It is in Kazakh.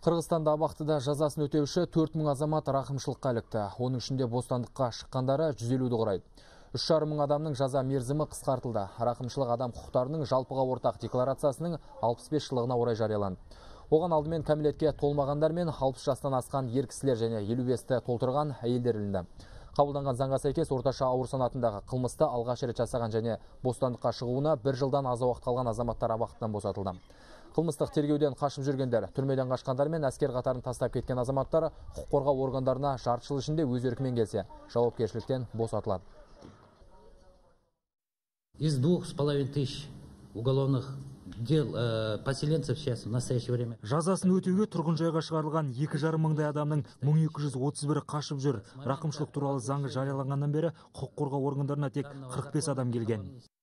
Қырғызстанда абақтыда жазасын өтеуші 4000 азамат рақымшылыққа ілікті. Оның ішінде бостандыққа шыққандары 150-ді құрайды. 3,5 мың адамның жаза мерзімі қысқартылды. Рақымшылық адам құқықтарының жалпыға ортақ декларациясының 65 жылдығына орай жарияланды. Оған алдымен кәмелетке толмағандар мен 60 жастан асқан ер кісілер және 55-ті толтырған әйелдер ілінді. Қабылданған заңға сәйкес орташа ауыр санатындағы қылмысты алғаш рет жасаған және бостандыққа шығуына 1 жылдан аз уақыт қалған азаматтар абақтыдан босатылды. Қылмыстық тергеуден қашып жүргендер, түрмеден қашқандар мен әскер қатарын тастап кеткен азаматтар құқық қорғау органдарына жарты жыл ішінде өз еркімен келсе, жауапкершіліктен босатылады. Из 2500 уголовных дел поселенцев сейчас в настоящее время. Жазасын өтеуге тұрғын жайға шығарылған 2,5 мыңдай адамның 1231-і қашып жүр. Рақымшылық туралы заңы жарияланғаннан бері құқық қорғау органдарына тек 45 адам келген.